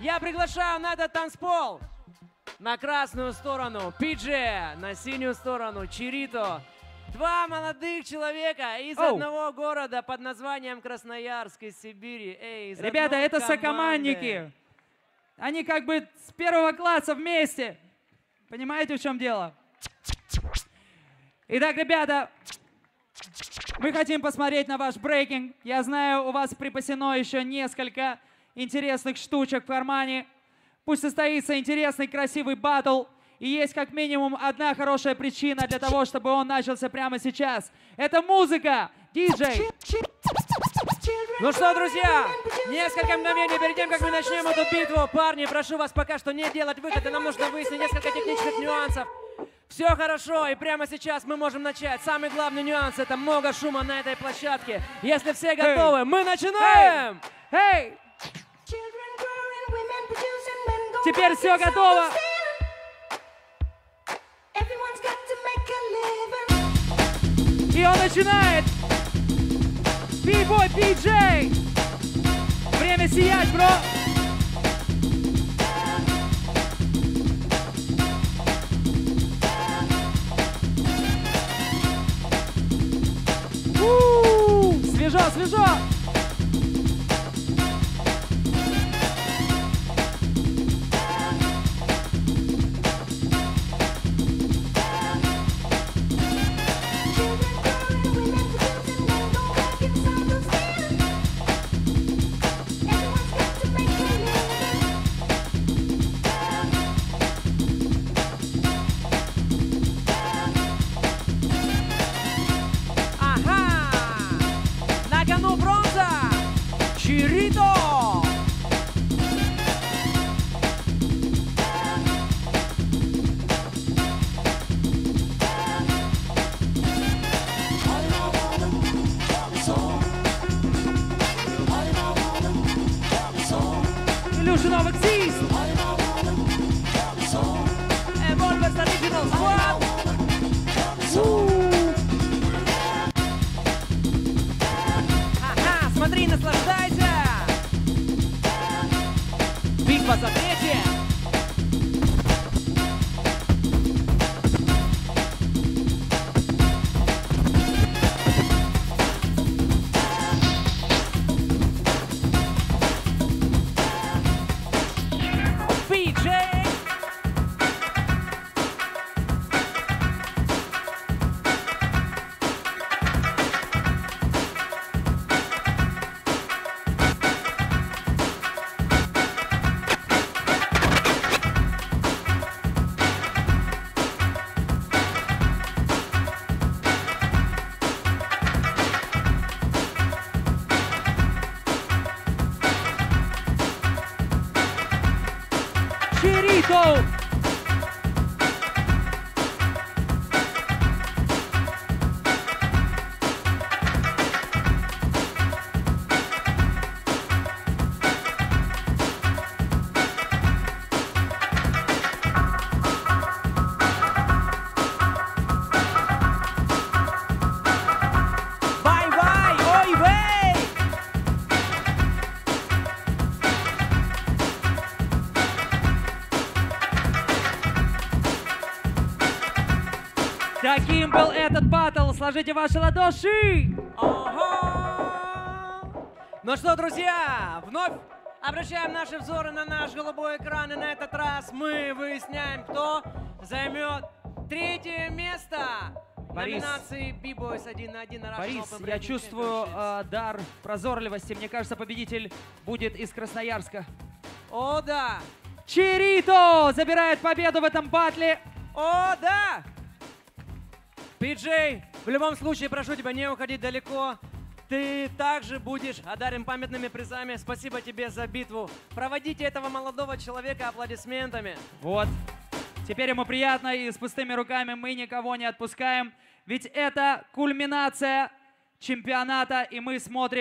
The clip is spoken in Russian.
Я приглашаю на этот танцпол на красную сторону Пиджи, на синюю сторону Чирито. Два молодых человека из одного города под названием Красноярск из Сибири. Эй, ребята, это сокомандники. Они как бы с первого класса вместе. Понимаете, в чем дело? Итак, ребята, мы хотим посмотреть на ваш брейкинг. Я знаю, у вас припасено еще несколько интересных штучек в кармане. Пусть состоится интересный, красивый баттл. И есть как минимум одна хорошая причина для того, чтобы он начался прямо сейчас. Это музыка, диджей. Ну что, друзья, несколько мгновений перед тем, как мы начнем эту битву. Парни, прошу вас пока что не делать выхода. Нам нужно выяснить несколько технических нюансов. Все хорошо, и прямо сейчас мы можем начать. Самый главный нюанс — это много шума на этой площадке. Если все готовы, мы начинаем! Эй! Теперь все готово! И он начинает! B-boy PJ! Время сиять, бро! Свежо, свежо! Смотри, наслаждайся! Битва за третье! Чирито! Таким был этот баттл. Сложите ваши ладоши. Ну что, друзья, вновь обращаем наши взоры на наш голубой экран. И на этот раз мы выясняем, кто займет третье место. Борис, номинации B-Boys 1 на 1 на Борис, я чувствую дар прозорливости. Мне кажется, победитель будет из Красноярска. О, да! Чирито забирает победу в этом баттле. О, да! Пиджей, в любом случае, прошу тебя, не уходить далеко. Ты также будешь одарен памятными призами. Спасибо тебе за битву. Проводите этого молодого человека аплодисментами. Вот. Теперь ему приятно, и с пустыми руками мы никого не отпускаем. Ведь это кульминация чемпионата, и мы смотрим.